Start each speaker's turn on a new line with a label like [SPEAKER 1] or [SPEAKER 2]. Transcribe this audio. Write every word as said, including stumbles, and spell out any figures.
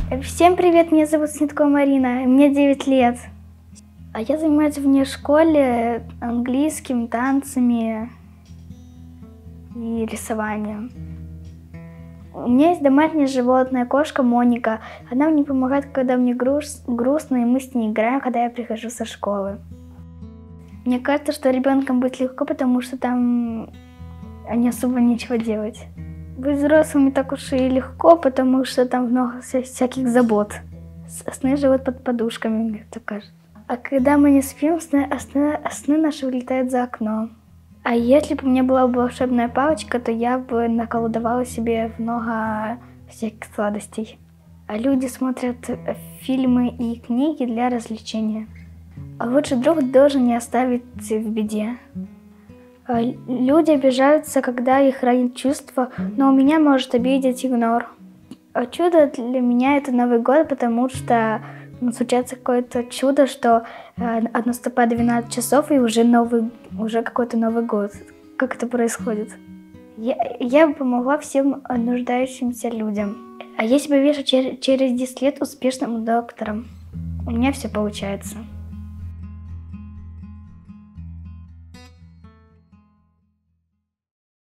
[SPEAKER 1] Всем привет, меня зовут Снитко Марина, мне девять лет. А я занимаюсь вне школе английским, танцами и рисованием. У меня есть домашнее животное, кошка Моника. Она мне помогает, когда мне груз, грустно, и мы с ней играем, когда я прихожу со школы. Мне кажется, что ребенком быть легко, потому что там не особо нечего делать. Быть взрослым не так уж и легко, потому что там много всяких забот. Сны живут под подушками, мне так кажется. А когда мы не спим, сны, сны, сны наши вылетают за окно. А если бы у меня была волшебная палочка, то я бы наколдовала себе много всяких сладостей. А люди смотрят фильмы и книги для развлечения. А лучший друг должен не оставить в беде. Люди обижаются, когда их ранит чувство, но у меня может обидеть игнор. А чудо для меня — это Новый год, потому что ну, случается какое-то чудо, что э, наступает двенадцать часов и уже, новый, уже какой-то Новый год. Как это происходит? Я, я бы помогла всем нуждающимся людям. А если бы вешать чер- через десять лет успешным доктором, у меня все получается.